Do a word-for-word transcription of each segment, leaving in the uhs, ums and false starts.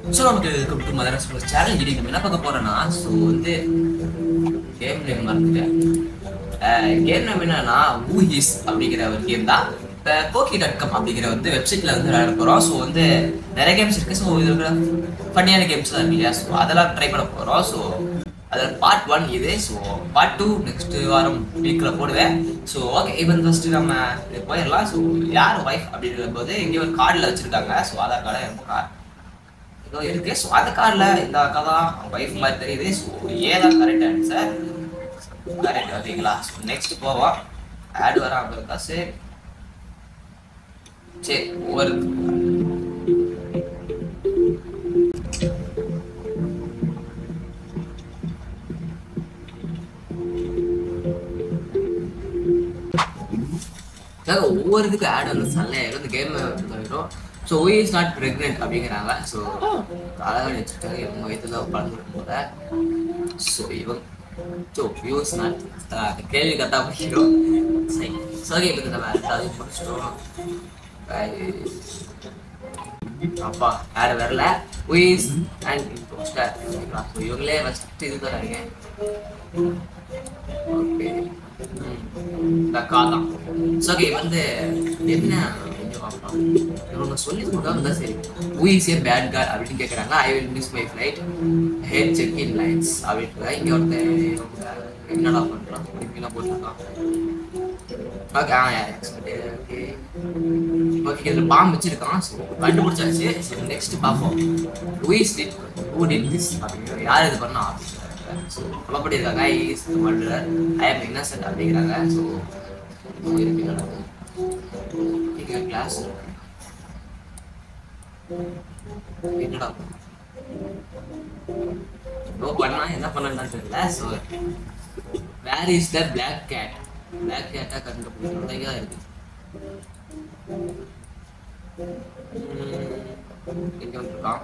So நமக்கு welcome to mother sports channel. இன்னைக்கு நம்ம என்ன பார்க்க போறோம்னா, ஸோ வந்து கேம் நேம் மறந்துட்டேன். கேம் நேம் என்னன்னா ஊ இஸ் அப்படிங்கிற ஒரு கேம் தான். இப்போ கோக்கி டாட் காம் அப்படிங்கிற வந்து வெப்சைட்ல வந்து விளையாட போகிறோம். ஸோ வந்து நிறைய கேம்ஸ் இருக்கு. ஸோ இது இருக்கிற ஃபன்னியான கேம்ஸ் தான் இருக்கு இல்லையா? ஸோ அதெல்லாம் ட்ரை பண்ண போகிறோம். ஸோ அதில் பார்ட் ஒன் இது. ஸோ பார்ட் டூ நெக்ஸ்ட் வாரம் வீக்கில் போடுவேன். ஸோ ஓகே, இப்போ ஃபர்ஸ்ட் நம்ம போயிடலாம். ஸோ யார் ஒய்ஃப் அப்படிங்கிற போது இங்கே ஒரு கார்டில் வச்சிருக்காங்க. ஸோ ஆதார் கார்டை என் கார்டு ஏதோ இருக்கு. ஸோ அந்த கார்டில் இந்த அக்கா தான் ஒய்ஃப் மாதிரி தெரியுது. ஸோ ஏதான் கரெக்ட் ஆன்சர். கரெக்ட் ஓகேங்களா? ஸோ நெக்ஸ்ட் போவோம். ஆட் வர அங்கே இருக்கா? சரி சரி ஒரு ஒவ்வொரு இதுக்கு ஆட் வந்து சல்லையாயிரும். இந்த கேம் வரும். So we is not pregnant அப்படிங்கிறாங்க. ஸோ அழகாக வச்சுருக்காங்க. இவங்க வயிற்று தான் பழந்துருக்கும் போத. ஸோ இவங்க ஸோ யூஸ் நாட் கேள்வி கரெக்டாக படிக்கிறோம். சரி சரி இப்போ நம்ம அது முடிச்சிட்டோம். அப்பா ஆட் வரல. we is and imposter. So இவங்களே ஃபஸ்ட்டு இது தராங்க. ஓகே இந்த காதான். ஸோ ஓகே வந்து என்ன இவங்க சொல்லி கொடுக்காங்க. சரி who is a bad guy அப்படின்னு கேட்குறாங்க. I will miss my flight head check in lines அப்படின்ட்டு இங்கே ஒருத்தர் என்னடா பண்ணுறான் இப்படிலாம் போட்டிருக்கான். ஓகே ஆ ஓகே ஓகே இதில் பாம்பு வச்சிருக்கான். ஸோ கண்டுபிடிச்சாச்சு. ஸோ நெக்ஸ்ட் பார்ப்போம். who is it who did this அப்படிங்கிற யார் இது பண்ணா அப்படிங்கிறாங்க. ஸோ கொல்லப்படி இருக்காங்க. I is murderer I am innocent அப்படிங்கிறாங்க. ஸோ இருக்கு கிளாஸ் என்னடா நோ பண்ணா என்ன பண்ணலாம் தெரியல. So where is the black cat? Black கேட்டா கண்டுபிடிக்கிறதா இருக்கு. எங்க வந்துருக்கான்?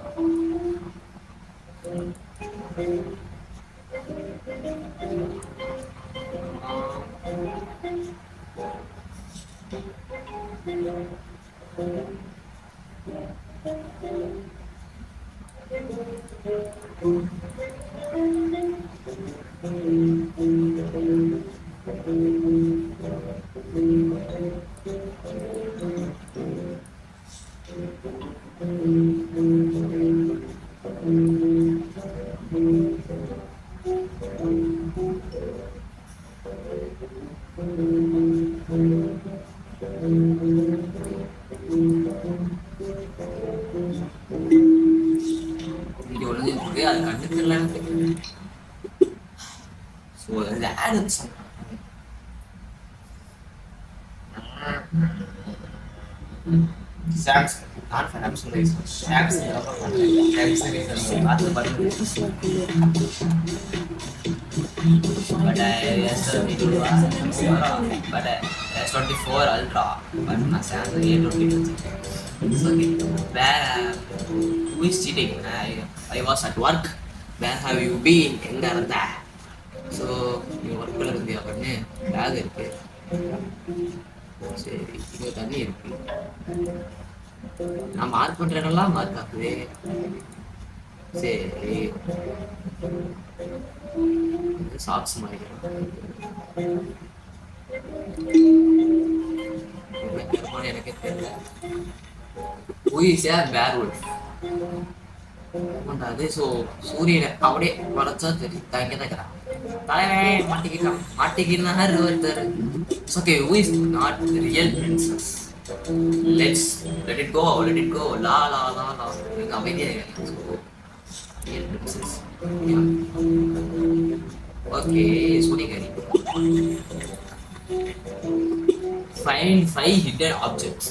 அது கண்டுக்கல. ஸோ இந்த ஆட் வந்து சாம்சங் நான் Samsung rise Samsung Samsung rise அது பண்ணு. But S but S twenty four ultra but நான் Samsung A twenty two. Okay வேற who is cheating? I, I was at work. Where have you been? எங்க இருந்த? So நீ ஒர்க்கில் இருந்தியா பண்ணு. பேக் இருக்கு. சரி இங்கே தண்ணி இருக்கு. நான் மார்க் பண்ணுறேன்னெல்லாம் மார்க் ஆகுது. சரி சாக்ஸ் மாறிக்கிறேன். எனக்கே தெரியல. who is a werewolf? அது ஸோ சூரியனை அப்படியே வளைச்சா சரி தங்க தக்கிறான். தலைவனே மாட்டிக்கிட்டான் மாட்டிக்கினார் ஒருத்தர். Okay who is not real princess? let's let it go let it go la la la la நீங்க அமைதியா இருங்க. ஸோ real princess ஓகே சூரியகரி. find five hidden objects.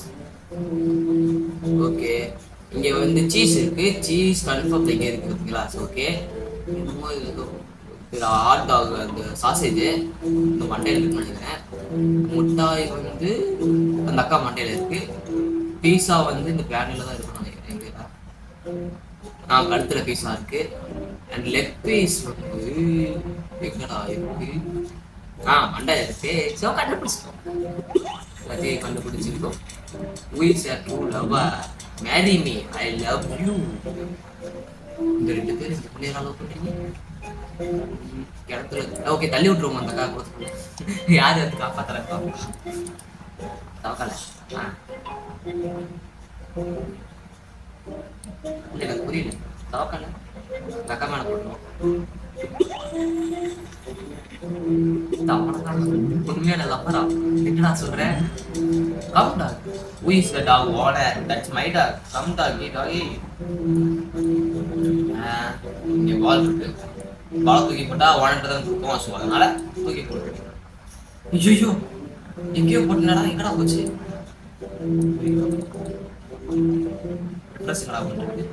Okay இங்கே வந்து சீஸ் இருக்கு. சீஸ் கன்ஃபார்ம் இங்கே இருக்கு பார்த்தீங்களா? ஓகே என்னமோ இது ஹாட் டாக் அந்த சாசேஜ் இந்த மண்டையில் இருக்குன்னு நினைக்கிறேன். முட்டாய் வந்து அந்த அக்கா மண்டையில் இருக்கு. பீஸா வந்து இந்த பேனில் தான் இருக்குன்னு நினைக்கிறேன். எங்க ஆ கழுத்துல பீஸா இருக்கு. அண்ட் லெக் பீஸ் வந்து எங்கடா இருக்கு? ஆ மண்டையில் இருக்கு. ஸோ கண்டுபிடிச்சிட்டோம். எல்லாத்தையும் கண்டுபிடிச்சிருக்கோம். Who is a true lover? Marry me, I love you. இந்த ரெண்டு பேர் இந்த பிள்ளைய லவ் பண்றீங்க கிடத்துல. ஓகே தள்ளி விட்டுருவோம் அந்த அக்கா கொடுத்து. யாரு அது காப்பாத்துறப்பா தவக்கல. எனக்கு புரியல தவக்கல அக்கா மேல போட்டுருவோம். உண்மையான லப்பரா என்னடா சொல்றேன்? Come talk. Who is the dog owner? That's my dog. Come dog, doggy. இங்க பால் இருக்கு. பால் தூக்கி போட்டா ஓனர்ட்ட தான் கொடுப்போம். ஸோ அதனால தூக்கி போட்டு. ஐயோ எங்கேயோ போட்டுனடா, எங்கடா போச்சு? ட்ரெஸ் என்னடா பண்றது?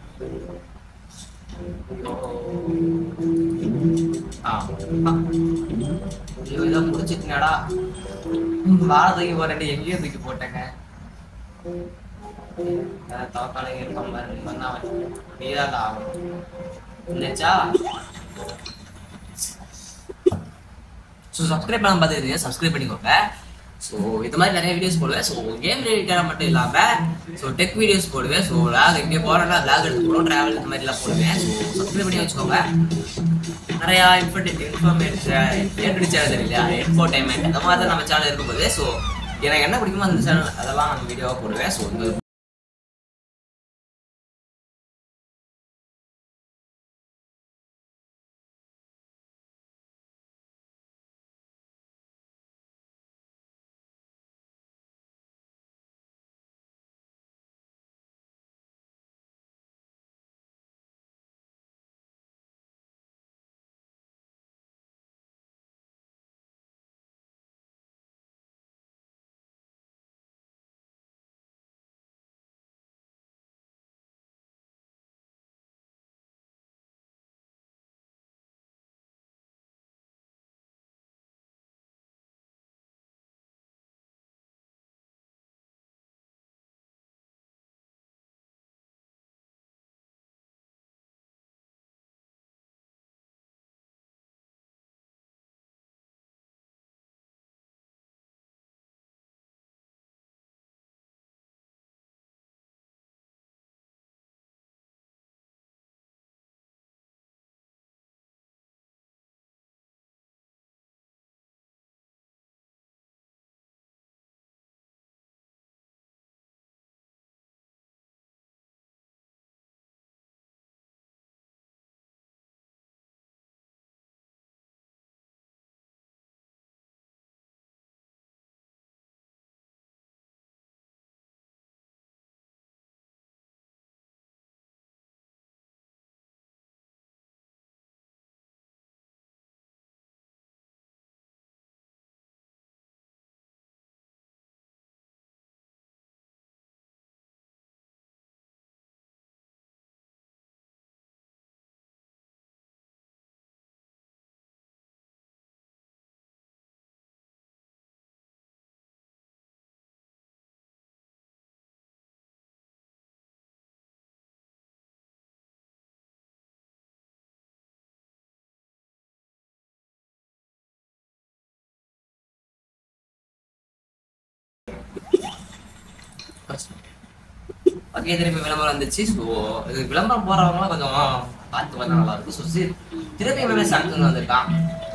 இதான் முடிச்சிட்டா வாழ தூக்கி போறேன், எங்கேயோ தூக்கி போட்டேங்க. தவக்காலையும் இருப்பான் பாரு, வந்தான் நீதான் ஆகும் இல்லச்சா. ஸோ சப்ஸ்கிரைப் பண்ண பார்த்துருக்கீங்க, சப்ஸ்கிரைப் பண்ணிக்கோங்க. ஸோ இது மாதிரி நிறைய வீடியோஸ் போடுவேன். ஸோ கேம் ரிலேட்டடாக மட்டும் இல்லாமல் ஸோ டெக் வீடியோஸ் போடுவேன். ஸோ லாக் எங்கே போகிறேன்னா லாக் எடுத்து போடுவோம், ட்ராவல் இந்த மாதிரிலாம் போடுவேன். ஸோ சப்ஸ்கிரைப் பண்ணி வச்சுக்கோங்க. நிறையா இன்ஃபர்டேட் இன்ஃபர்மேட் ஏற்படி சேனல் இல்லையா, என்டர்டைன்மெண்ட் அந்த மாதிரி தான் நம்ம சேனல் இருக்கும்போது ஸோ எனக்கு என்ன பிடிக்குமோ அந்த சேனல் அதெல்லாம் நம்ம வீடியோவாக போடுவேன். ஸோ இந்த ஓகே திருப்பி விளம்பரம் வந்துச்சு. ஸோ இது விளம்பரம் போறவங்களாம் கொஞ்சம் பார்த்து வந்தா நல்லா இருக்கும். ஸோ சரி திருப்பி மேலே சாம்சங் வந்திருக்கான்.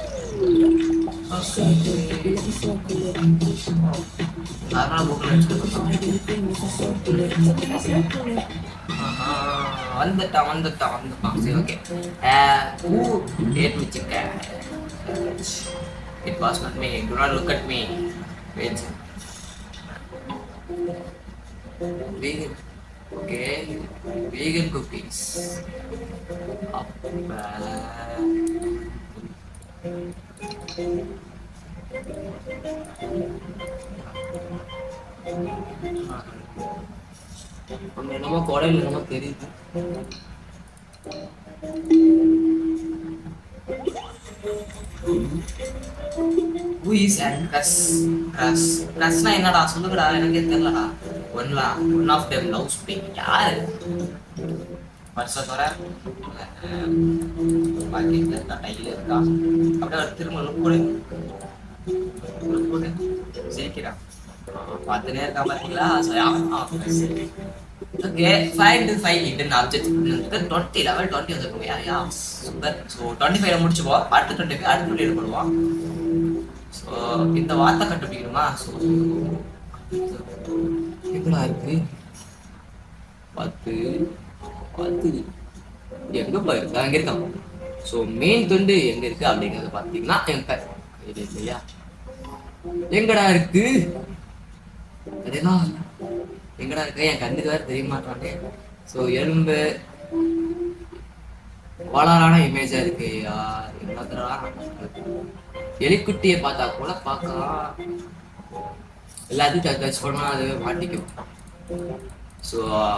அதனால கூகுள் வந்துட்டான் வந்துட்டான் வந்துட்டான் சரி okay. It was not me. Do not look at me. Wait. Vegan. Okay. Vegan cookies. Up. என்னமோ கொடையில் என்னமோ தெரியுது. Who is and crush? Crush. Crushனா என்னடா சொல்லுங்கடா, எனக்கே தெரியலடா. ஒன்லா one of them loves me. யாரு பர்ஸை தர பாக்கெட்ல டைல இருக்கா. அப்படியே திரும்ப லுக் போடு லுக் போடு சிரிக்கிறான் பார்த்துனே இருக்கா. பார்த்தீங்களா okay find five hidden object twenty level twenty வந்துருக்கும் yeah yeah super so twenty ஃபைவ்ல முடிச்சுப்போம் அடுத்து டுவெண்ட்டி ஃபைவ் அடுத்து வீடியோ பண்ணுவோம் ஸோ இந்த வார்த்தை கண்டுபிடிக்கணுமா ஸோ எங்கடா இருக்கு பத்து பத்து எங்கப்பா இருக்கு அங்கே இருக்கான் ஸோ மெயின் துண்டு எங்க இருக்கு அப்படிங்கறத பார்த்தீங்கன்னா எங்க இது இல்லையா எங்கடா இருக்கு அதேதான் எங்கடா இருக்கு என் கண்ணுக்கு வேற தெரிய மாட்டானே ஸோ எறும்பு வளரான இமேஜா இருக்கு யார் என்ன எலிக்குட்டியை பார்த்தா கூட பார்க்கலாம் எல்லாத்தையும் டச் பண்ணா அது மாட்டிக்கும் ஸோ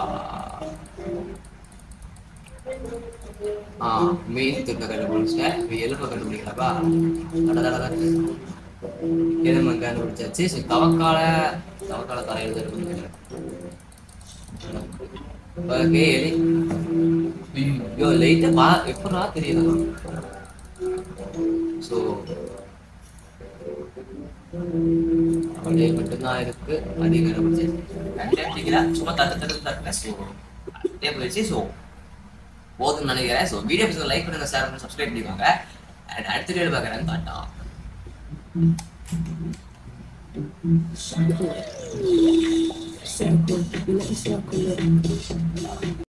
ஆ மெயின் துண்டை கண்டுபிடிச்சிட்டேன் இப்போ எலும்பை கண்டுபிடிக்கலப்பா கடை எலும்பை கண்டுபிடிச்சாச்சு ஸோ தவக்கால தவக்கால தலையில் இருக்கு ஓகே எலி ஐயோ லைட்டா பா எப்படா தெரியுது ஸோ அப்படியே மட்டும்தான் இருக்கு அதே கண்டுபிடிச்சு சும்மா தட்டு தட்டு தட்டுல ஸோ அதே போயிடுச்சு ஸோ போதும்னு நினைக்கிறேன் ஸோ வீடியோ பிடிச்ச லைக் பண்ணுங்க ஷேர் பண்ணுங்க சப்ஸ்கிரைப் பண்ணிக்கோங்க அண்ட் அடுத்த வீடியோ பார்க்குறேன் டாட்டா Circle, bila circle.